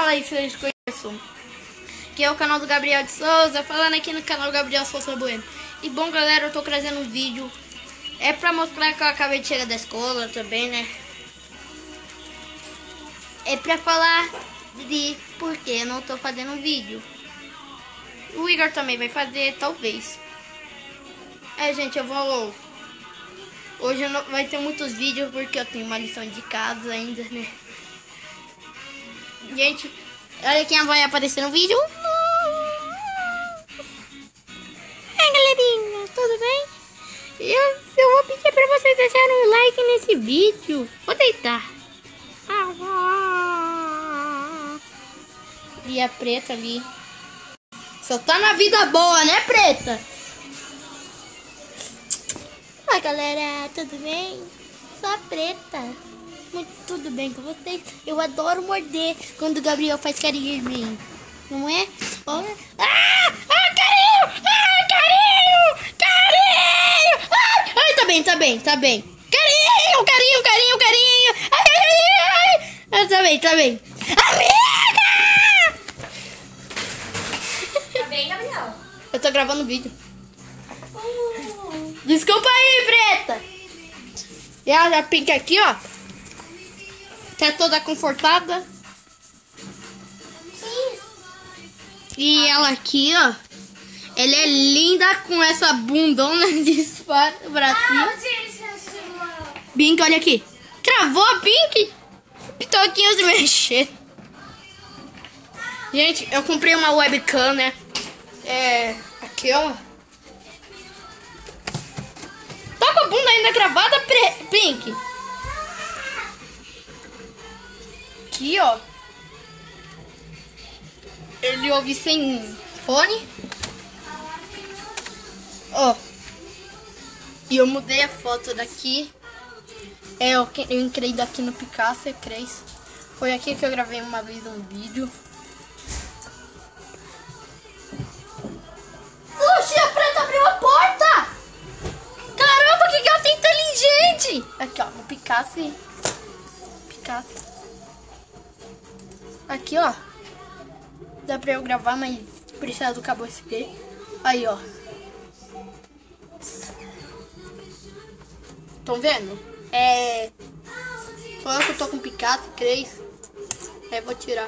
Fala aí, vocês conhecem. Que é o canal do Gabriel de Souza, falando aqui no canal Gabriel Souza Bueno. E bom, galera, eu tô trazendo um vídeo. É pra mostrar que eu acabei de chegar da escola também, né? É pra falar de por que eu não tô fazendo um vídeo. O Igor também vai fazer, talvez. Gente, eu vou... Hoje não vai ter muitos vídeos porque eu tenho uma lição de casa ainda, né? Gente, olha quem vai aparecer no vídeo. Galerinha, tudo bem? Eu vou pedir pra vocês deixarem um like nesse vídeo. Vou deitar. E a Preta ali. Só tá na vida boa, né, Preta? Oi, galera, tudo bem? Sou a Preta. Muito tudo bem com vocês? Eu adoro morder quando o Gabriel faz carinho em mim. Não é? Olha. Carinho! Carinho! Ai, tá bem. Carinho! Ai. Tá bem. Amiga! Tá bem, Gabriel? Eu tô gravando vídeo. Desculpa aí, Preta. E a Pink aqui, ó. Tá toda confortada. Sim. E ela aqui, ó. Ela é linda com essa bundona de bracinho. Pink, olha aqui. Travou a Pink. Pitoquinho se mexer. Gente, eu comprei uma webcam, né? Aqui, ó. Tá com a bunda ainda gravada, Pink? Aqui, ó. Ele ouve sem fone. Ó. E eu mudei a foto daqui. Eu entrei daqui no Picasso e Cres. Foi aqui que eu gravei uma vez um vídeo. Oxi, a Preta abriu a porta! Caramba, que gato inteligente! Aqui, ó, no Picasso. Aqui, ó. Dá pra eu gravar, mas precisa do cabo USB. Aí, ó. Estão vendo? Falando que eu tô com Picasso 3. Vou tirar.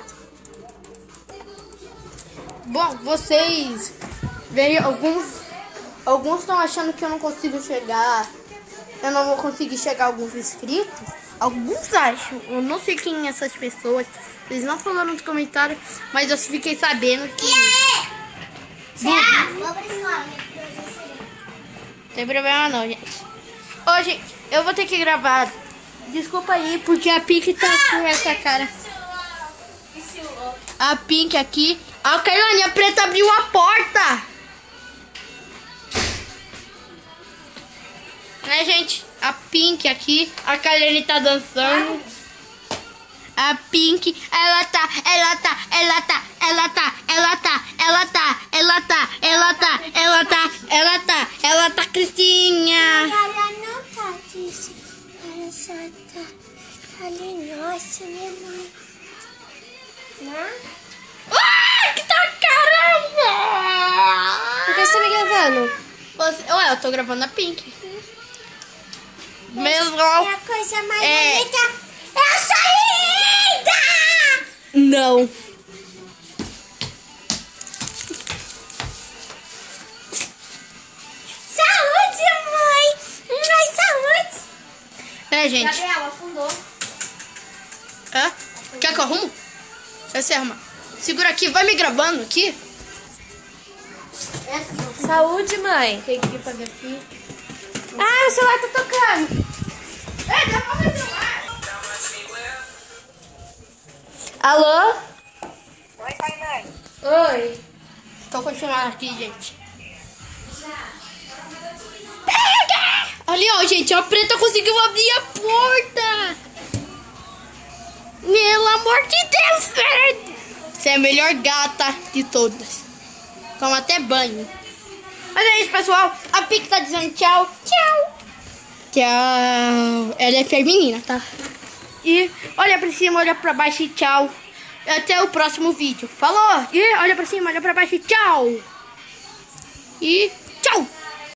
Bom, vocês veem alguns estão achando que eu não consigo chegar. Eu não vou conseguir chegar a alguns inscritos. Alguns acham. Eu não sei quem é essas pessoas. Eles não falaram nos comentários, mas eu fiquei sabendo que... Não tem problema não, gente. Hoje eu vou ter que gravar. Desculpa aí, porque a Pink tá com essa cara. A Pink aqui. A Kailane, a Preta abriu a porta. Né, gente? A Pink aqui. A Kailane tá dançando. A Pink, ela tá Cristinha. Ela não tá disso. Ela só tá ali, nossa, minha mãe. Né? Ai, que tá caramba! Por que você tá me gravando? Ué, eu tô gravando a Pink. Mesmo. É a coisa mais bonita. Eu sou linda! Não. Saúde, mãe! Saúde! Gente. Gabriel, afundou. Quer que eu arrumo? Vai se arrumar. Segura aqui, vai me gravando aqui. Saúde, mãe. Tem que fazer aqui. Ah, o celular tá tocando. Dá pra ver o celular. Alô? Oi, Tainane. Oi. Tô continuando aqui, gente. Ali, ó, gente. A Preta conseguiu abrir a porta. Pelo amor de Deus, velho. Você é a melhor gata de todas. Toma até banho. Mas é isso, pessoal. A Pink tá dizendo tchau. Tchau. Ela é feminina, tá? E olha pra cima, olha pra baixo e tchau. Até o próximo vídeo. Falou! E olha pra cima, olha pra baixo. Tchau! E